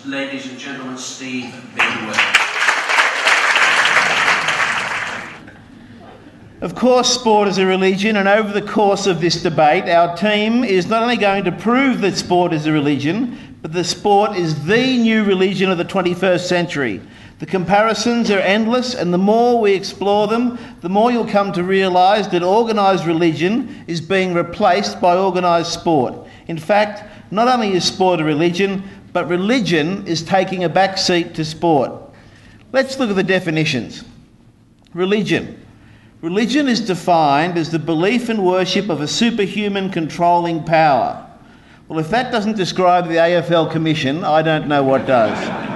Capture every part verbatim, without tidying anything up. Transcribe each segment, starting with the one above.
ladies and gentlemen, Steve Bedwell. Of course, sport is a religion, and over the course of this debate, our team is not only going to prove that sport is a religion, but that sport is the new religion of the twenty-first century. The comparisons are endless, and the more we explore them, the more you'll come to realise that organised religion is being replaced by organised sport. In fact, not only is sport a religion, but religion is taking a back seat to sport. Let's look at the definitions. Religion. Religion is defined as the belief and worship of a superhuman controlling power. Well, if that doesn't describe the A F L Commission, I don't know what does.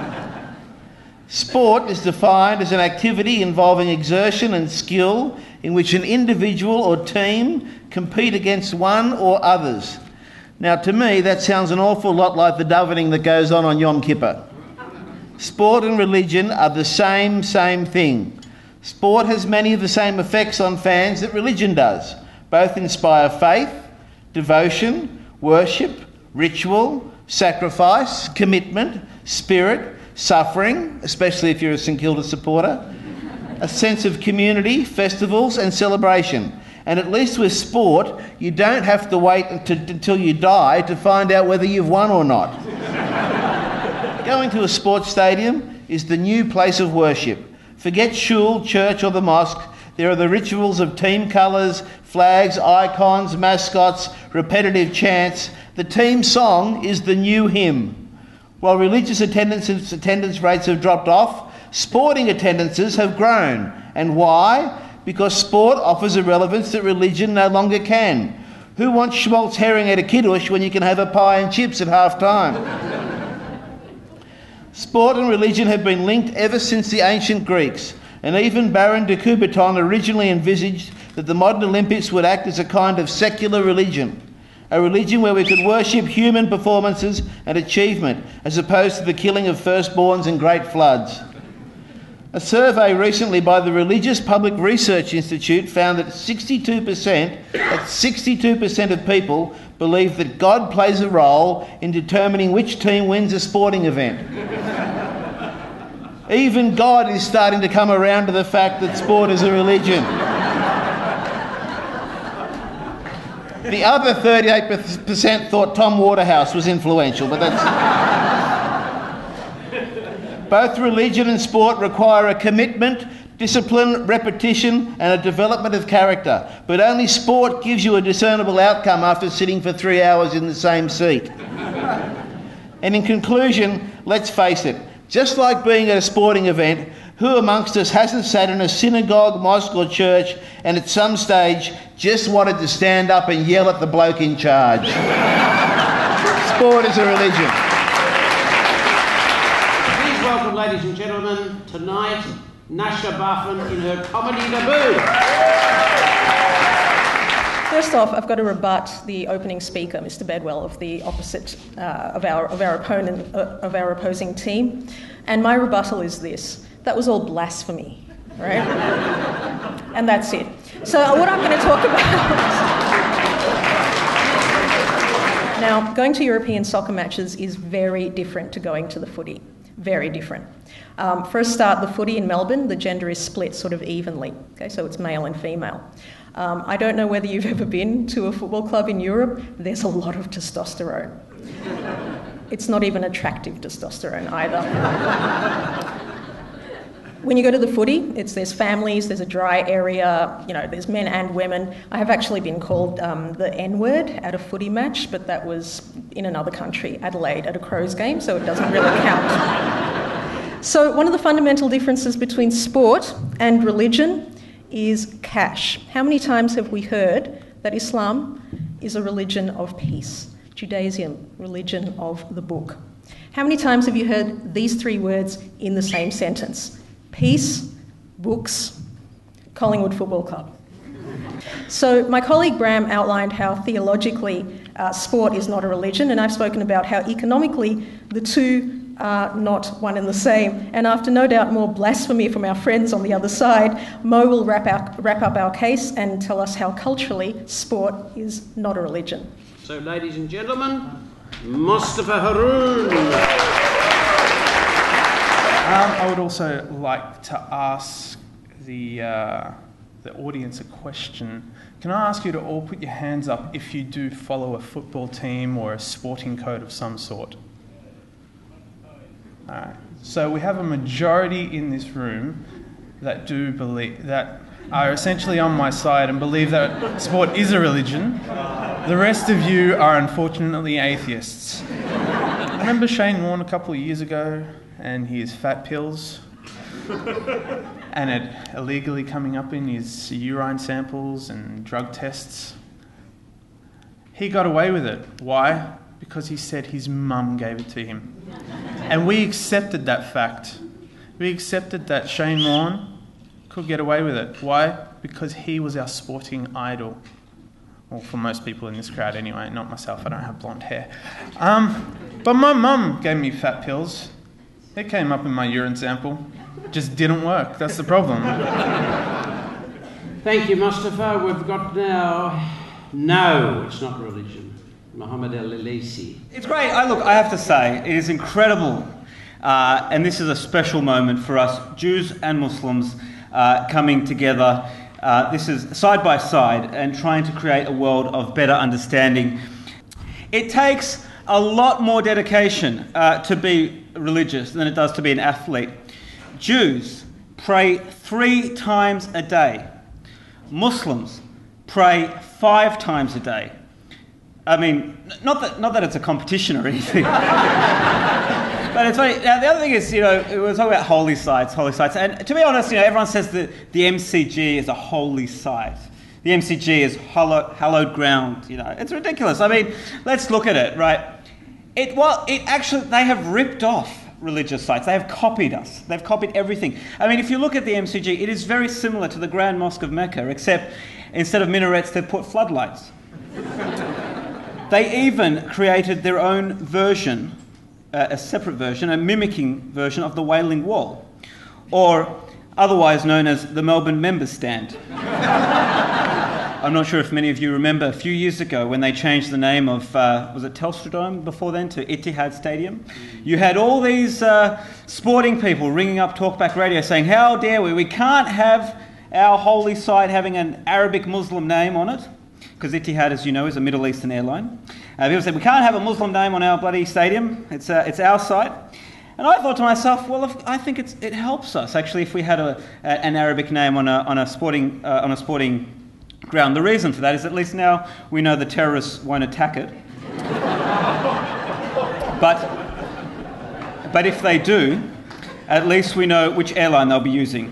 Sport is defined as an activity involving exertion and skill in which an individual or team compete against one or others. Now, to me, that sounds an awful lot like the davening that goes on on Yom Kippur. Sport and religion are the same, same thing. Sport has many of the same effects on fans that religion does. Both inspire faith, devotion, worship, ritual, sacrifice, commitment, spirit, suffering, especially if you're a St Kilda supporter, a sense of community, festivals and celebration. And at least with sport, you don't have to wait until, until you die to find out whether you've won or not. Going to a sports stadium is the new place of worship. Forget shul, church or the mosque. There are the rituals of team colours, flags, icons, mascots, repetitive chants. The team song is the new hymn. While religious attendance, attendance rates have dropped off, sporting attendances have grown. And why? Because sport offers a relevance that religion no longer can. Who wants schmaltz herring at a kiddush when you can have a pie and chips at half time? Sport and religion have been linked ever since the ancient Greeks, and even Baron de Coubertin originally envisaged that the modern Olympics would act as a kind of secular religion, a religion where we could worship human performances and achievement, as opposed to the killing of firstborns and great floods. A survey recently by the Religious Public Research Institute found that sixty-two percent, that's sixty-two percent of people believe that God plays a role in determining which team wins a sporting event. Even God is starting to come around to the fact that sport is a religion. The other thirty-eight percent thought Tom Waterhouse was influential, but that's... Both religion and sport require a commitment, discipline, repetition and a development of character. But only sport gives you a discernible outcome after sitting for three hours in the same seat. And in conclusion, let's face it, just like being at a sporting event, who amongst us hasn't sat in a synagogue, mosque or church and at some stage just wanted to stand up and yell at the bloke in charge? Sport is a religion. Welcome, ladies and gentlemen, tonight, Nasha Buffin in her comedy debut. First off, I've got to rebut the opening speaker, Mister Bedwell, of the opposite uh, of our of our opponent uh, of our opposing team, and my rebuttal is this: that was all blasphemy, right? And that's it. So what I'm going to talk about. Now, going to European soccer matches is very different to going to the footy. Very different. Um, for a start, the footy in Melbourne, the gender is split sort of evenly. Okay, so it's male and female. Um, I don't know whether you've ever been to a football club in Europe. There's a lot of testosterone. It's not even attractive testosterone either. When you go to the footy, it's there's families, there's a dry area, you know, there's men and women. I have actually been called um, the N-word at a footy match, but that was in another country, Adelaide, at a Crows game, so it doesn't really count. So one of the fundamental differences between sport and religion is cash. How many times have we heard that Islam is a religion of peace? Judaism, religion of the book. How many times have you heard these three words in the same sentence? Peace, books, Collingwood Football Club. So my colleague Bram outlined how theologically uh, sport is not a religion, and I've spoken about how economically the two are not one and the same. And after no doubt more blasphemy from our friends on the other side, Mo will wrap, our, wrap up our case and tell us how culturally sport is not a religion. So, ladies and gentlemen, Mustafa Haroon. Um, I would also like to ask the, uh, the audience a question. Can I ask you to all put your hands up if you do follow a football team or a sporting code of some sort? All right. So we have a majority in this room that do believe, that are essentially on my side and believe that sport is a religion. The rest of you are unfortunately atheists. I remember Shane Warne a couple of years ago and his fat pills and it illegally coming up in his urine samples and drug tests. He got away with it. Why? Because he said his mum gave it to him. And we accepted that fact. We accepted that Shane Warne could get away with it. Why? Because he was our sporting idol. Well, for most people in this crowd anyway, not myself, I don't have blonde hair. Um, but my mum gave me fat pills. It came up in my urine sample. It just didn't work. That's the problem. Thank you, Mustafa. We've got now... No, it's not religion. Mohammed El-Lilisi. It's great. I, look, I have to say, it is incredible. Uh, and this is a special moment for us, Jews and Muslims, uh, coming together. Uh, this is side by side and trying to create a world of better understanding. It takes a lot more dedication uh, to be religious than it does to be an athlete. Jews pray three times a day. Muslims pray five times a day. I mean, not that not that it's a competition or anything. But it's funny. Now, the other thing is, you know, we were talking about holy sites, holy sites. And to be honest, you know, everyone says that the M C G is a holy site. The M C G is hallowed, hallowed ground, you know. It's ridiculous. I mean, let's look at it, right? It well, it actually, they have ripped off religious sites. They have copied us. They've copied everything. I mean, if you look at the M C G, it is very similar to the Grand Mosque of Mecca, except instead of minarets, they've put floodlights. They even created their own version, uh, a separate version, a mimicking version of the Wailing Wall, or otherwise known as the Melbourne Members Stand. I'm not sure if many of you remember a few years ago when they changed the name of, uh, was it Telstra Dome before then, to Etihad Stadium? You had all these uh, sporting people ringing up Talkback Radio saying, how dare we, we can't have our holy site having an Arabic Muslim name on it, because Etihad, as you know, is a Middle Eastern airline. Uh, people said, we can't have a Muslim name on our bloody stadium, it's, uh, it's our site. And I thought to myself, well, if, I think it's, it helps us, actually, if we had a, a, an Arabic name on a, on a sporting, uh, on a sporting ground. The reason for that is at least now we know the terrorists won't attack it. but, but if they do, at least we know which airline they'll be using.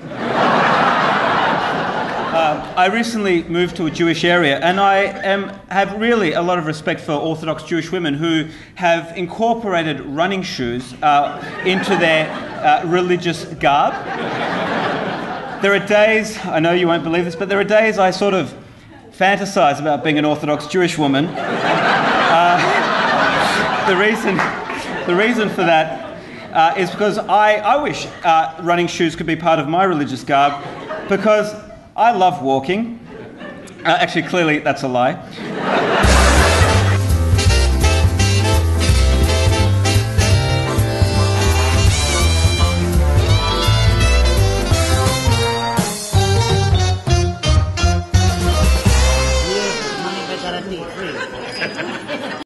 Uh, I recently moved to a Jewish area, and I am, have really a lot of respect for Orthodox Jewish women who have incorporated running shoes uh, into their uh, religious garb. There are days, I know you won't believe this, but there are days I sort of fantasize about being an Orthodox Jewish woman. Uh, the reason, the reason for that uh, is because I, I wish uh, running shoes could be part of my religious garb, because I love walking. Uh, actually, clearly, that's a lie.